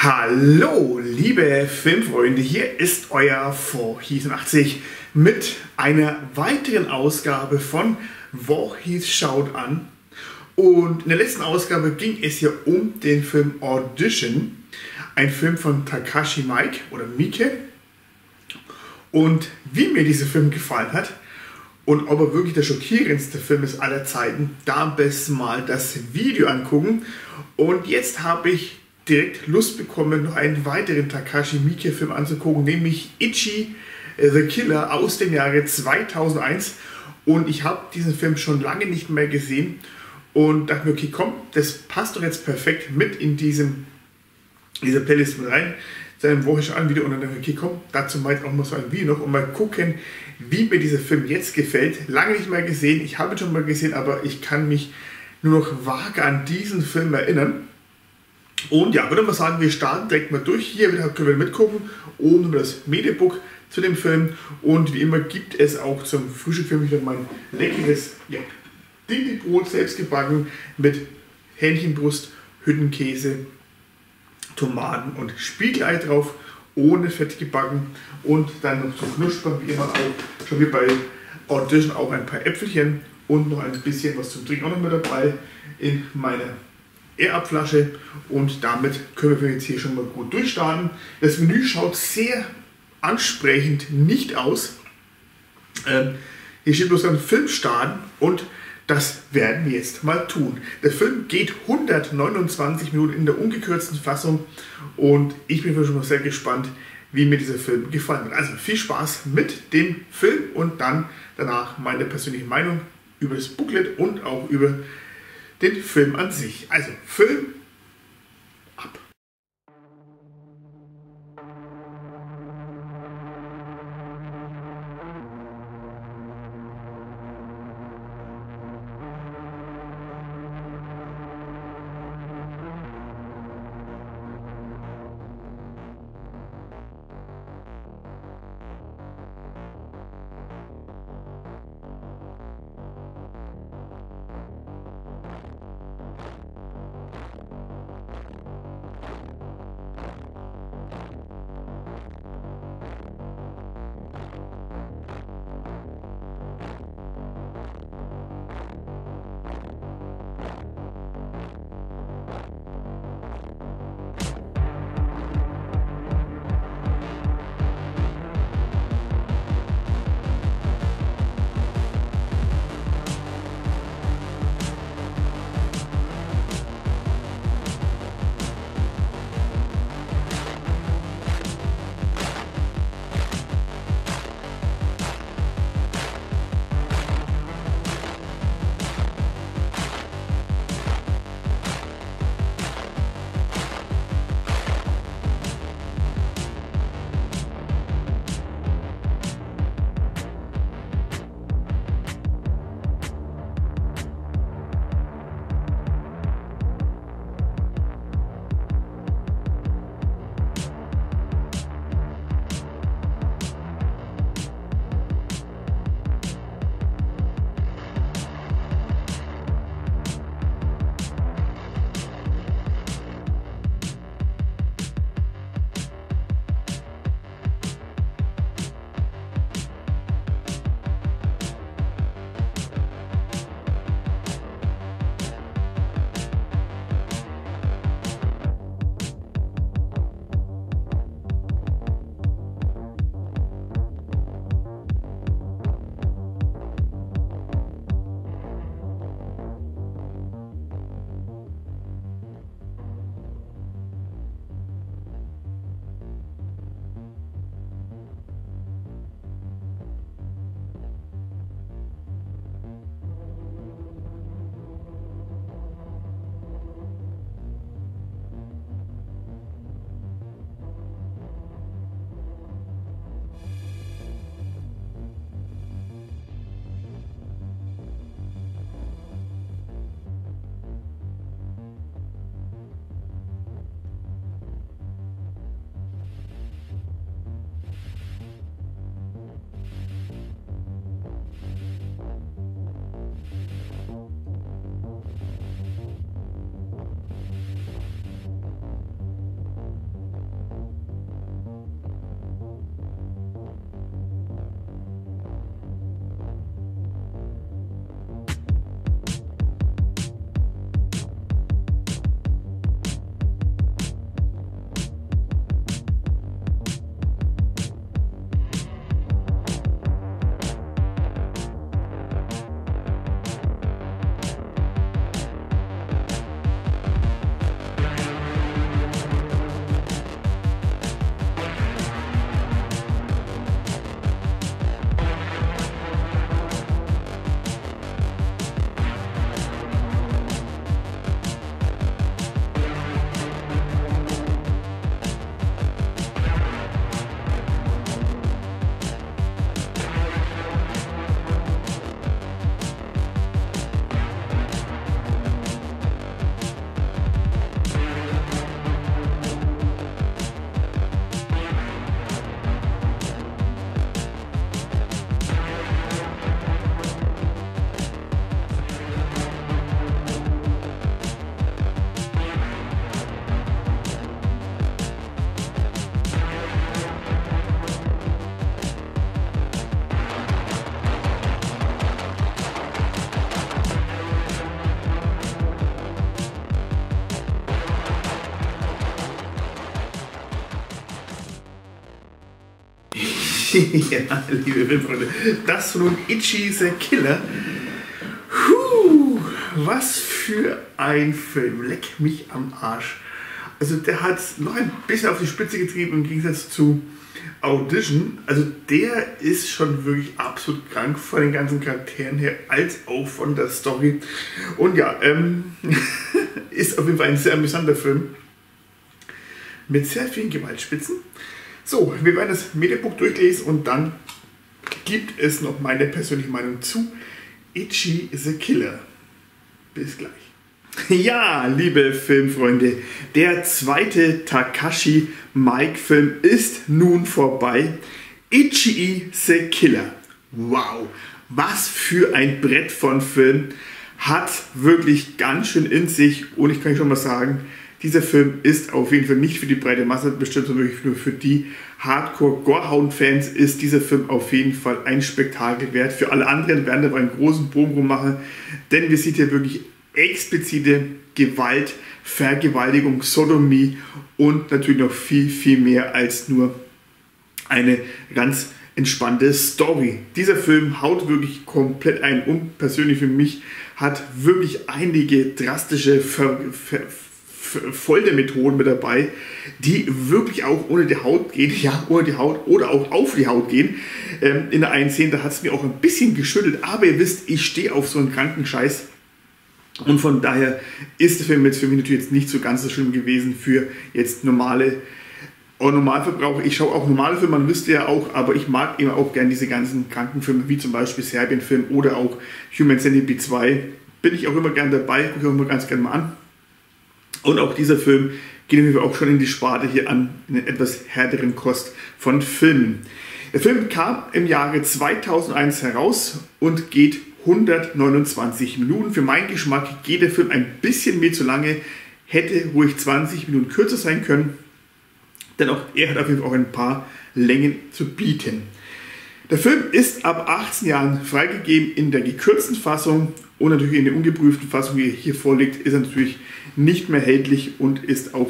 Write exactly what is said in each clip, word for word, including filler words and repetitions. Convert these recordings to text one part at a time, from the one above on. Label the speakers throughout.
Speaker 1: Hallo liebe Filmfreunde, hier ist euer Voorhees mit einer weiteren Ausgabe von Voorhees schaut an. Und in der letzten Ausgabe ging es ja um den Film Audition, ein Film von Takashi Miike oder Miike. Und wie mir dieser Film gefallen hat und ob er wirklich der schockierendste Film ist aller Zeiten, da am besten mal das Video angucken. Und jetzt habe ich direkt Lust bekommen, noch einen weiteren Takashi Miike Film anzugucken, nämlich Ichi the Killer aus dem Jahre zweitausendeins. Und ich habe diesen Film schon lange nicht mehr gesehen und dachte mir, okay, komm, das passt doch jetzt perfekt mit in diesem, dieser Playlist mit rein. Seinem Woche schon an Video und dann dachte ich, okay, komm, dazu mal auch mal so ein Video noch und mal gucken, wie mir dieser Film jetzt gefällt. Lange nicht mehr gesehen, ich habe ihn schon mal gesehen, aber ich kann mich nur noch vage an diesen Film erinnern. Und ja, würde mal sagen, wir starten direkt mal durch. Hier können wir mitgucken. Oben das Mediabook zu dem Film. Und wie immer gibt es auch zum Frühstück für mich noch mein leckeres ja, Dinkelbrot, selbst gebacken mit Hähnchenbrust, Hüttenkäse, Tomaten und Spiegelei drauf, ohne Fett gebacken. Und dann noch zum Knuspern, wie immer auch, schon wie bei Audition, auch ein paar Äpfelchen und noch ein bisschen was zum Trinken auch noch mit dabei in meiner Air-Up-Flasche. Und damit können wir jetzt hier schon mal gut durchstarten. Das Menü schaut sehr ansprechend nicht aus. Ähm, hier steht bloß ein Film starten und das werden wir jetzt mal tun. Der Film geht hundertneunundzwanzig Minuten in der ungekürzten Fassung und ich bin schon mal sehr gespannt, wie mir dieser Film gefallen hat. Also viel Spaß mit dem Film und dann danach meine persönliche Meinung über das Booklet und auch über den Film an sich. Also Film ab. Ja, liebe Filmfreunde, das war nun Ichi the Killer. Puh, was für ein Film. Leck mich am Arsch. Also der hat es noch ein bisschen auf die Spitze getrieben im Gegensatz zu Audition. Also der ist schon wirklich absolut krank von den ganzen Charakteren her, als auch von der Story. Und ja, ähm, ist auf jeden Fall ein sehr amüsanter Film. Mit sehr vielen Gewaltspitzen. So, wir werden das Mediabook durchlesen und dann gibt es noch meine persönliche Meinung zu Ichi the Killer. Bis gleich. Ja, liebe Filmfreunde, der zweite Takashi Miike-Film ist nun vorbei. Ichi the Killer. Wow, was für ein Brett von Film. Hat wirklich ganz schön in sich und ich kann schon mal sagen, dieser Film ist auf jeden Fall nicht für die breite Masse bestimmt, sondern wirklich nur für die Hardcore-Gorehound-Fans ist dieser Film auf jeden Fall ein Spektakel wert. Für alle anderen werden wir einen großen Bogen rummachen, denn wir sehen hier wirklich explizite Gewalt, Vergewaltigung, Sodomie und natürlich noch viel, viel mehr als nur eine ganz entspannte Story. Dieser Film haut wirklich komplett ein und persönlich für mich hat wirklich einige drastische Ver Ver Foltermethoden mit dabei, die wirklich auch ohne die Haut gehen, ja, ohne die Haut oder auch auf die Haut gehen. Ähm, in der einen Szene, da hat es mir auch ein bisschen geschüttelt, aber ihr wisst, ich stehe auf so einen kranken Scheiß und von daher ist der Film jetzt für mich natürlich jetzt nicht so ganz so schlimm gewesen für jetzt normale oder Normalverbraucher. Ich schaue auch normale Filme, man wisst ja auch, aber ich mag immer auch gerne diese ganzen Krankenfilme, wie zum Beispiel Serbien-Film oder auch Human Centipede zwei. Bin ich auch immer gerne dabei, gucke ich auch immer ganz gerne mal an. Und auch dieser Film geht auch schon in die Sparte hier an, in den etwas härteren Kost von Filmen. Der Film kam im Jahre zweitausendeins heraus und geht hundertneunundzwanzig Minuten. Für meinen Geschmack geht der Film ein bisschen mehr zu lange, hätte ruhig zwanzig Minuten kürzer sein können, denn auch er hat auf jeden Fall auch ein paar Längen zu bieten. Der Film ist ab achtzehn Jahren freigegeben in der gekürzten Fassung und natürlich in der ungeprüften Fassung, die hier vorliegt, ist er natürlich nicht mehr erhältlich und ist auch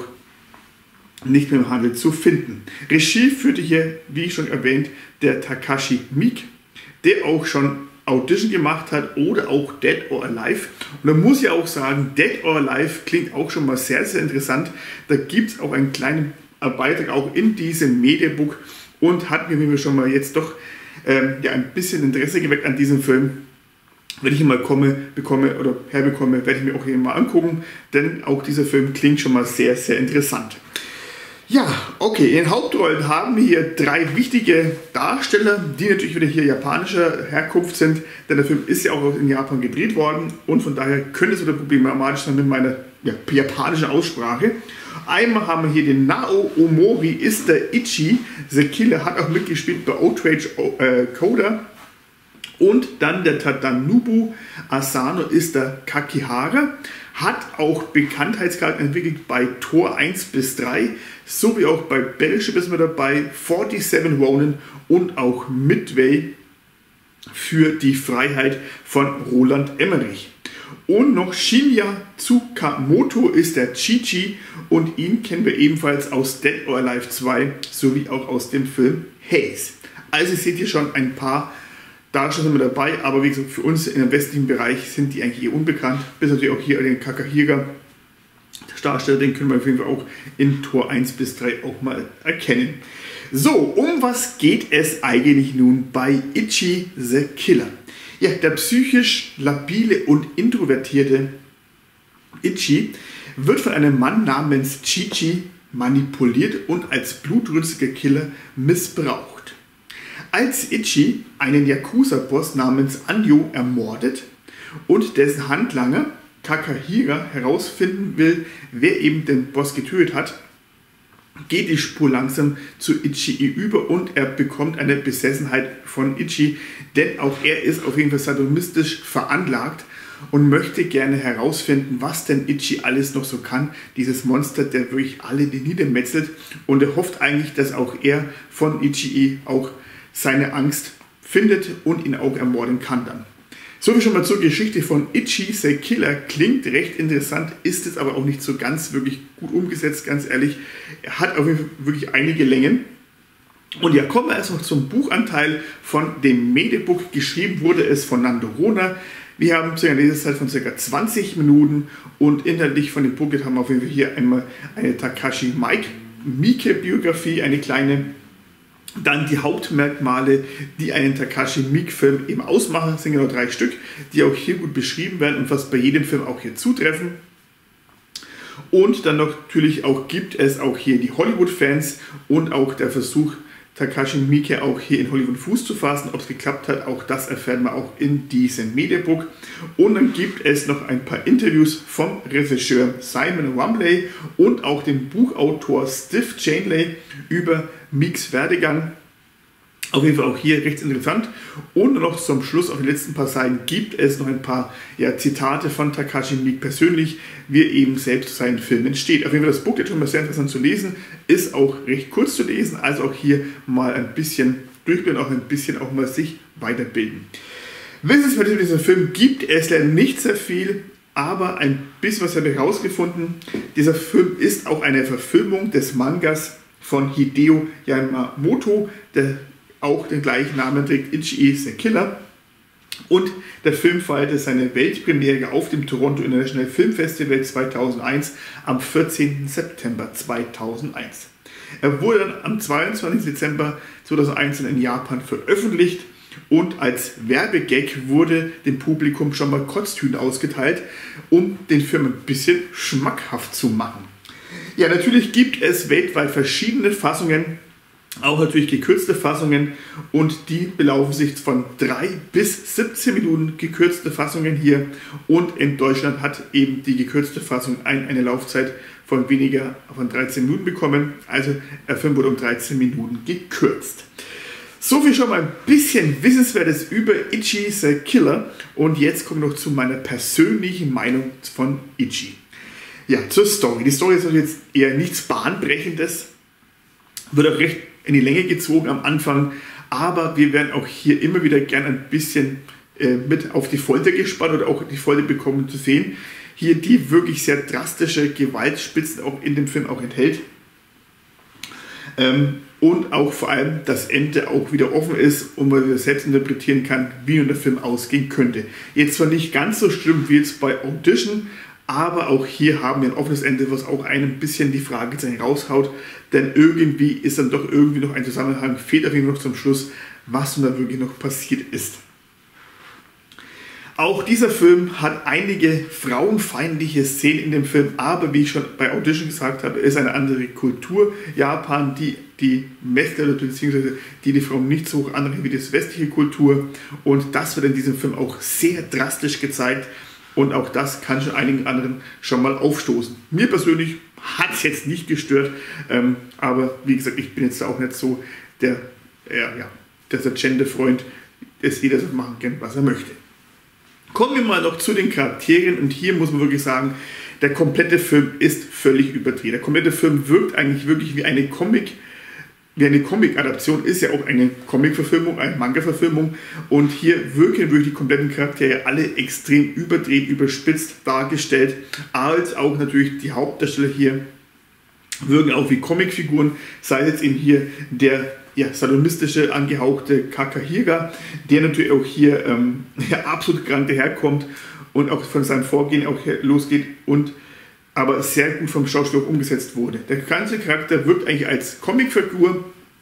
Speaker 1: nicht mehr im Handel zu finden. Regie führte hier, wie ich schon erwähnt, der Takashi Miike, der auch schon Audition gemacht hat oder auch Dead or Alive. Und da muss ich auch sagen, Dead or Alive klingt auch schon mal sehr, sehr interessant. Da gibt es auch einen kleinen Beitrag auch in diesem Mediabook und hat mir schon mal jetzt doch ähm, ja, ein bisschen Interesse geweckt an diesem Film. Wenn ich ihn mal komme, bekomme oder herbekomme, werde ich mir auch hier mal angucken, denn auch dieser Film klingt schon mal sehr, sehr interessant. Ja, okay, in den Hauptrollen haben wir hier drei wichtige Darsteller, die natürlich wieder hier japanischer Herkunft sind, denn der Film ist ja auch in Japan gedreht worden und von daher könnte es wieder problematisch sein mit meiner ja, japanischen Aussprache. Einmal haben wir hier den Nao Omori, ist der Ichi the Killer, hat auch mitgespielt bei Outrage äh, Coda. Und dann der Tadanobu Asano ist der Kakihara, hat auch Bekanntheitsgrad entwickelt bei Tor eins bis drei, sowie auch bei Battleship ist mit dabei, siebenundvierzig Ronin und auch Midway für die Freiheit von Roland Emmerich. Und noch Shinya Tsukamoto ist der Chi-Chi und ihn kennen wir ebenfalls aus Dead or Alive zwei sowie auch aus dem Film Haze. Also ihr seht hier schon ein paar Darsteller mit dabei, aber wie gesagt, für uns im westlichen Bereich sind die eigentlich eher unbekannt. Bis natürlich auch hier den Kakahira Darsteller, den können wir auf jeden Fall auch in Tor eins bis drei auch mal erkennen. So, um was geht es eigentlich nun bei Ichi the Killer? Ja, der psychisch labile und introvertierte Ichi wird von einem Mann namens Chichi manipuliert und als blutrünstiger Killer missbraucht. Als Ichi einen Yakuza-Boss namens Anjo ermordet und dessen Handlanger Kakahira herausfinden will, wer eben den Boss getötet hat, geht die Spur langsam zu Ichi über und er bekommt eine Besessenheit von Ichi, denn auch er ist auf jeden Fall sadomistisch veranlagt und möchte gerne herausfinden, was denn Ichi alles noch so kann. Dieses Monster, der wirklich alle niedermetzelt, und er hofft eigentlich, dass auch er von Ichi auch seine Angst findet und ihn auch ermorden kann dann. So wie schon mal zur Geschichte von Ichi the Killer, klingt recht interessant, ist es aber auch nicht so ganz wirklich gut umgesetzt, ganz ehrlich. Er hat auf jeden Fall wirklich einige Längen Und ja, kommen wir erst noch zum Buchanteil von dem Medibook. Geschrieben wurde es von Nando Rona. Wir haben eine Lesezeit von ca. zwanzig Minuten und inhaltlich von dem Buch haben wir auf jeden Fall hier einmal eine Takashi Miike Biografie, eine kleine, dann die Hauptmerkmale, die einen Takashi Miike Film eben ausmachen. Das sind genau drei Stück, die auch hier gut beschrieben werden und fast bei jedem Film auch hier zutreffen. Und dann noch natürlich auch gibt es auch hier die Hollywood-Fans und auch der Versuch, Takashi Miike auch hier in Hollywood Fuß zu fassen. Ob es geklappt hat, auch das erfahren wir auch in diesem Mediabook. Und dann gibt es noch ein paar Interviews vom Regisseur Simon Rumley und auch dem Buchautor Steve Chainley über Miikes Werdegang. Auf jeden Fall auch hier recht interessant. Und noch zum Schluss auf den letzten paar Seiten gibt es noch ein paar ja, Zitate von Takashi Miike persönlich, wie er eben selbst zu seinen Filmen steht. Auf jeden Fall das Buch, das schon mal sehr interessant zu lesen, ist auch recht kurz zu lesen, also auch hier mal ein bisschen durchblättern, auch ein bisschen auch mal sich weiterbilden. Wissenswert über diesen Film gibt es leider nicht sehr viel, aber ein bisschen was habe ich herausgefunden. Dieser Film ist auch eine Verfilmung des Mangas von Hideo Yamamoto, der auch den gleichen Namen trägt, Ichi the Killer. Und der Film feierte seine Weltpremiere auf dem Toronto International Film Festival zweitausendeins am vierzehnten September zweitausendeins. Er wurde dann am zweiundzwanzigsten Dezember zweitausendeins in Japan veröffentlicht und als Werbegag wurde dem Publikum schon mal Kotztüten ausgeteilt, um den Film ein bisschen schmackhaft zu machen. Ja, natürlich gibt es weltweit verschiedene Fassungen, auch natürlich gekürzte Fassungen und die belaufen sich von drei bis siebzehn Minuten gekürzte Fassungen hier und in Deutschland hat eben die gekürzte Fassung eine Laufzeit von weniger von dreizehn Minuten bekommen, also der Film wurde um dreizehn Minuten gekürzt. So viel schon mal ein bisschen Wissenswertes über Ichi the Killer und jetzt kommt noch zu meiner persönlichen Meinung von Ichi. Ja, zur Story. Die Story ist jetzt eher nichts Bahnbrechendes, wird auch recht in die Länge gezogen am Anfang, aber wir werden auch hier immer wieder gern ein bisschen äh, mit auf die Folter gespannt oder auch die Folter bekommen zu sehen. Hier die wirklich sehr drastische Gewaltspitzen auch in dem Film auch enthält. Ähm, und auch vor allem das Ende auch wieder offen ist und man wieder selbst interpretieren kann, wie nun der Film ausgehen könnte. Jetzt zwar nicht ganz so schlimm wie jetzt bei Audition, aber auch hier haben wir ein offenes Ende, was auch ein bisschen die Fragezeichen raushaut, denn irgendwie ist dann doch irgendwie noch ein Zusammenhang, fehlt auf jeden Fall noch zum Schluss, was nun da wirklich noch passiert ist. Auch dieser Film hat einige frauenfeindliche Szenen in dem Film, aber wie ich schon bei Audition gesagt habe, ist eine andere Kultur. Japan, die die Westler bzw. die die Frauen nicht so hoch anrechnen wie die westliche Kultur und das wird in diesem Film auch sehr drastisch gezeigt. Und auch das kann schon einigen anderen schon mal aufstoßen. Mir persönlich hat es jetzt nicht gestört, ähm, aber wie gesagt, ich bin jetzt auch nicht so der, äh, ja, der Gender-Freund, dass jeder so machen kann, was er möchte. Kommen wir mal noch zu den Charakteren und hier muss man wirklich sagen, der komplette Film ist völlig überdreht. Der komplette Film wirkt eigentlich wirklich wie eine Comic- Wie eine Comic-Adaption ist ja auch eine Comic-Verfilmung, eine Manga-Verfilmung und hier wirken wirklich die kompletten Charaktere alle extrem überdreht, überspitzt dargestellt, als auch natürlich die Hauptdarsteller hier wirken auch wie Comicfiguren, sei es jetzt eben hier der ja, sadomistische, angehauchte Kakahira, der natürlich auch hier ähm, ja, absolut krank daherkommt und auch von seinem Vorgehen auch losgeht und aber sehr gut vom Schauspieler umgesetzt wurde. Der ganze Charakter wirkt eigentlich als Comicfigur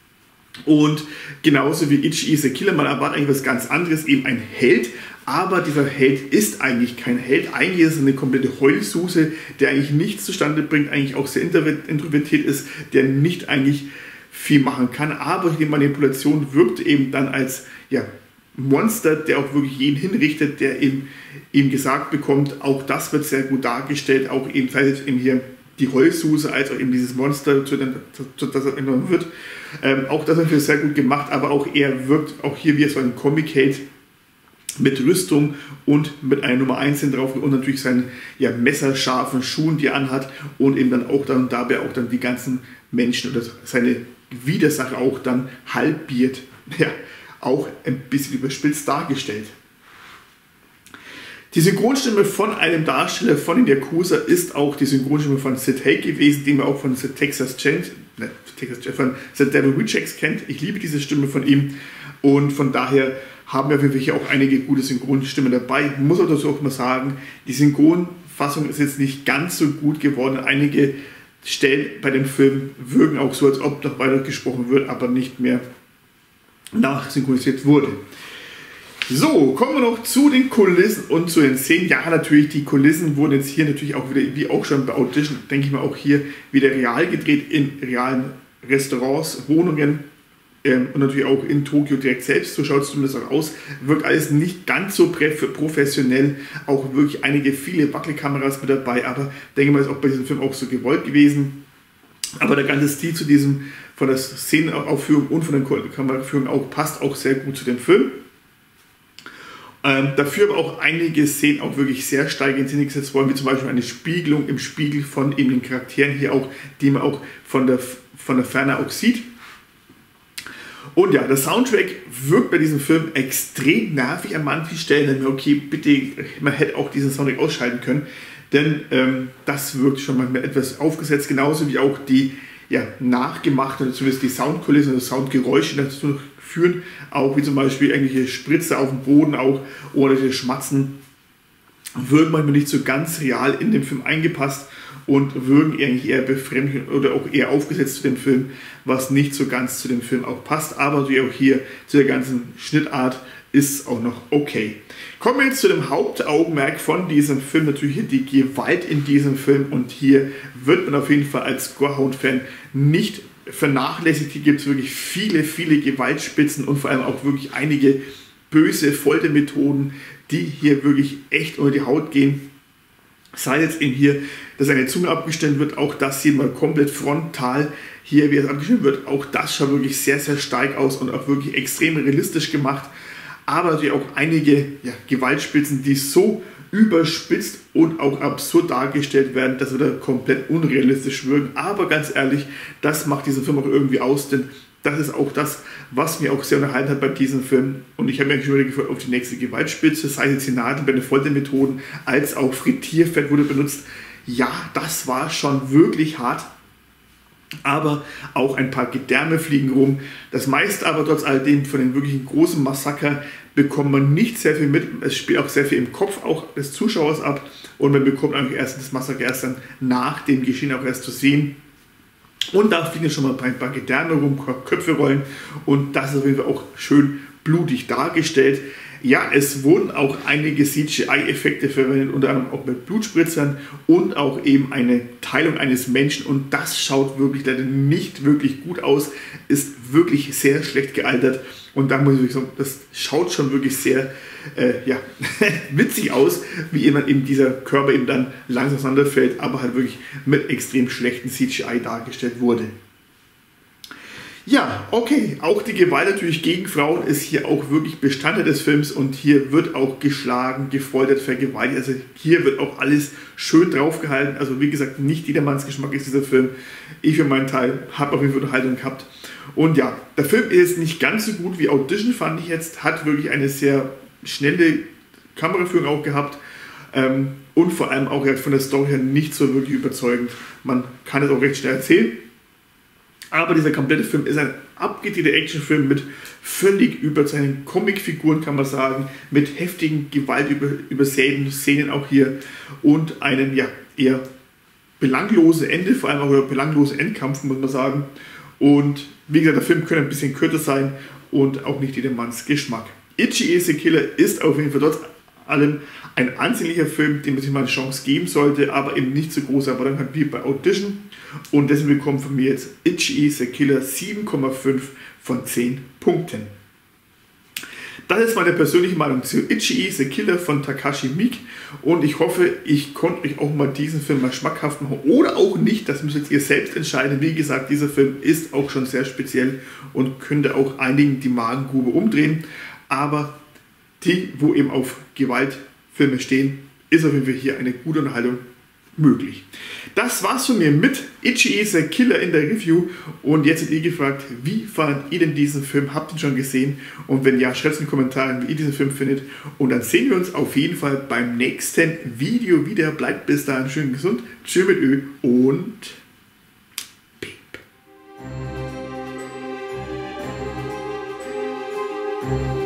Speaker 1: und genauso wie Ichi the Killer, man erwartet eigentlich was ganz anderes, eben ein Held, aber dieser Held ist eigentlich kein Held, eigentlich ist es eine komplette Heulsuse, der eigentlich nichts zustande bringt, eigentlich auch sehr introvertiert ist, der nicht eigentlich viel machen kann, aber die Manipulation wirkt eben dann als ja, Monster, der auch wirklich jeden hinrichtet, der eben, eben gesagt bekommt, auch das wird sehr gut dargestellt, auch eben, sei es eben hier die Heulsuse, als auch eben dieses Monster, zu, zu, das er genommen wird. Ähm, auch das ist sehr gut gemacht, aber auch er wirkt auch hier wie so ein Comic-Held mit Rüstung und mit einer Nummer eins drauf und natürlich seinen ja, messerscharfen Schuhen, die er anhat und eben dann auch dann dabei auch dann die ganzen Menschen oder seine Widersacher auch dann halbiert. Ja, auch ein bisschen überspitzt dargestellt. Die Synchronstimme von einem Darsteller von den Yakuza ist auch die Synchronstimme von Sid Haig gewesen, den man auch von The Texas Chainsaw, ne, Texas, von The Devil Rejects kennt. Ich liebe diese Stimme von ihm und von daher haben wir wirklich auch einige gute Synchronstimmen dabei. Ich muss auch dazu auch mal sagen, die Synchronfassung ist jetzt nicht ganz so gut geworden. Einige Stellen bei dem Film wirken auch so, als ob noch weiter gesprochen wird, aber nicht mehr nachsynchronisiert wurde. So, kommen wir noch zu den Kulissen und zu den Szenen. Ja, natürlich, die Kulissen wurden jetzt hier natürlich auch wieder, wie auch schon bei Audition, denke ich mal, auch hier wieder real gedreht in realen Restaurants, Wohnungen ähm, und natürlich auch in Tokio direkt selbst. So schaut es zumindest auch aus. Wirkt alles nicht ganz so professionell, auch wirklich einige, viele Wackelkameras mit dabei, aber denke mal, ist auch bei diesem Film auch so gewollt gewesen. Aber der ganze Stil zu diesem, von der Szenenaufführung und von der Kameraführung auch, passt auch sehr gut zu dem Film. Ähm, dafür aber auch einige Szenen auch wirklich sehr stark in Szene gesetzt worden, wie zum Beispiel eine Spiegelung im Spiegel von eben den Charakteren hier auch, die man auch von der, von der Ferne auch sieht. Und ja, der Soundtrack wirkt bei diesem Film extrem nervig an manchen Stellen. Okay, bitte, man hätte auch diesen Soundtrack ausschalten können, denn ähm, das wirkt schon manchmal etwas aufgesetzt, genauso wie auch die ja, nachgemachte, zumindest die Soundkulissen oder Soundgeräusche dazu führen, auch wie zum Beispiel irgendwelche Spritze auf dem Boden auch oder die Schmatzen, wirken manchmal nicht so ganz real in den Film eingepasst und wirken eigentlich eher befremdlich oder auch eher aufgesetzt zu dem Film, was nicht so ganz zu dem Film auch passt, aber natürlich auch hier zu der ganzen Schnittart ist auch noch okay. Kommen wir jetzt zu dem Hauptaugenmerk von diesem Film, natürlich hier die Gewalt in diesem Film, und hier wird man auf jeden Fall als Gorehound-Fan nicht vernachlässigt. Hier gibt es wirklich viele, viele Gewaltspitzen und vor allem auch wirklich einige böse Foltermethoden, die hier wirklich echt unter die Haut gehen. Sei jetzt eben hier, dass eine Zunge abgeschnitten wird, auch das sieht man komplett frontal. Hier, wie es abgeschnitten wird, auch das schaut wirklich sehr, sehr stark aus und auch wirklich extrem realistisch gemacht. Aber natürlich auch einige ja, Gewaltspitzen, die so überspitzt und auch absurd dargestellt werden, dass sie da komplett unrealistisch wirken. Aber ganz ehrlich, das macht diesen Film auch irgendwie aus, denn das ist auch das, was mir auch sehr unterhalten hat bei diesem Film. Und ich habe mich eigentlich schon wieder gefreut auf die nächste Gewaltspitze, sei es jetzt die Nadel bei den Foltermethoden, als auch Frittierfett wurde benutzt. Ja, das war schon wirklich hart. Aber auch ein paar Gedärme fliegen rum. Das meiste aber trotz alledem von den wirklichen großen Massaker bekommt man nicht sehr viel mit. Es spielt auch sehr viel im Kopf auch des Zuschauers ab und man bekommt eigentlich erst das Massaker erst dann nach dem Geschehen auch erst zu sehen. Und da fliegen schon mal ein paar Gedärme rum, Köpfe rollen, und das ist auf jeden Fall auch schön blutig dargestellt. Ja, es wurden auch einige C G I-Effekte verwendet, unter anderem auch mit Blutspritzern und auch eben eine Teilung eines Menschen, und das schaut wirklich leider nicht wirklich gut aus, ist wirklich sehr schlecht gealtert, und da muss ich wirklich sagen, das schaut schon wirklich sehr äh, ja, witzig aus, wie jemand eben dieser Körper eben dann langsam auseinanderfällt, aber halt wirklich mit extrem schlechten C G I dargestellt wurde. Ja, okay, auch die Gewalt natürlich gegen Frauen ist hier auch wirklich Bestandteil des Films, und hier wird auch geschlagen, gefoltert, vergewaltigt, also hier wird auch alles schön draufgehalten. Also wie gesagt, nicht jedermanns Geschmack ist dieser Film. Ich für meinen Teil habe auf jeden Fall Unterhaltung gehabt. Und ja, der Film ist nicht ganz so gut wie Audition, fand ich jetzt, hat wirklich eine sehr schnelle Kameraführung auch gehabt. Ähm, und vor allem auch von der Story her nicht so wirklich überzeugend. Man kann es auch recht schnell erzählen. Aber dieser komplette Film ist ein abgedrehter Actionfilm mit völlig überzeichneten Comicfiguren, kann man sagen, mit heftigen, gewaltübersäten Szenen auch hier und einem ja, eher belanglosen Ende, vor allem auch ein belangloser Endkampf, muss man sagen. Und wie gesagt, der Film könnte ein bisschen kürzer sein und auch nicht jedermanns Geschmack. Ichi is the Killer ist auf jeden Fall trotz allem ein ansehnlicher Film, dem man sich mal eine Chance geben sollte, aber eben nicht so große Erwartungen hat wie bei Audition. Und deswegen bekommt von mir jetzt Ichi is the Killer sieben Komma fünf von zehn Punkten. Das ist meine persönliche Meinung zu Ichi is the Killer von Takashi Miike, und ich hoffe, ich konnte euch auch mal diesen Film mal schmackhaft machen oder auch nicht, das müsst jetzt ihr selbst entscheiden. Wie gesagt, dieser Film ist auch schon sehr speziell und könnte auch einigen die Magengrube umdrehen, aber die, wo eben auf Gewaltfilme stehen, ist auf jeden Fall hier eine gute Unterhaltung möglich. Das war's von mir mit Itchy is a Killer in der Review. Und jetzt seid ihr gefragt, wie fandet ihr denn diesen Film? Habt ihr ihn schon gesehen? Und wenn ja, schreibt es in den Kommentaren, wie ihr diesen Film findet. Und dann sehen wir uns auf jeden Fall beim nächsten Video wieder. Bleibt bis dahin schön gesund. Tschüss mit Ö und Piep.